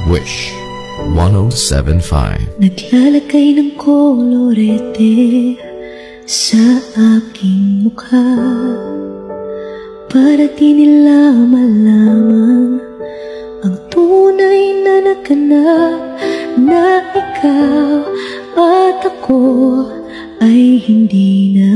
Wish 107.5. Naglalagay ng kolorete sa aking mukha para di nila malaman ang tunay na naganap, na ikaw at ako ay hindi na.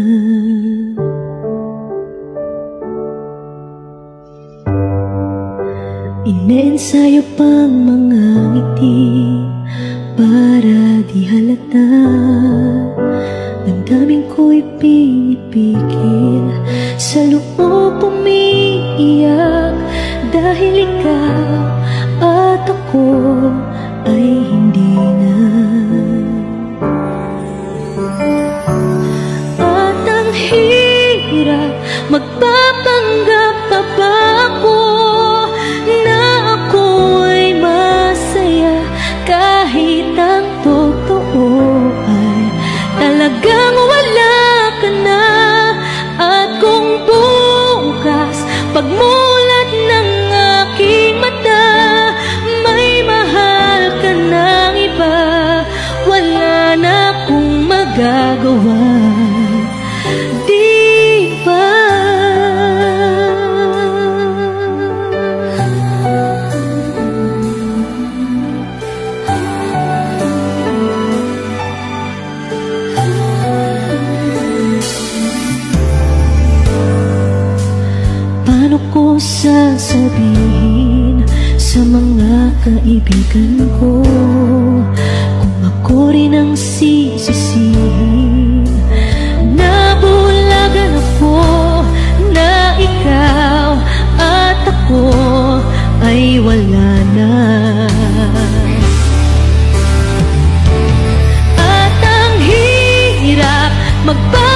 Ineensayo pang mga ngiti para di halata. Damdamin ko'y pinipigil, sa loob umiiyak, dahil ikaw at ako ay hindi na. At ang hirap, magpapanggap pa ba ako na ako ay masaya, kahit ang totoo ay talagang wala ka na. At kung bukas pagmulat ng aking mata may mahal ka ng iba, wala na akong magagawa, di ba? Paano ko sasabihin sa mga kaibigan ko kung ako rin ang sisisihin? Nabulagan ako na ikaw at ako ay wala na. At ang hirap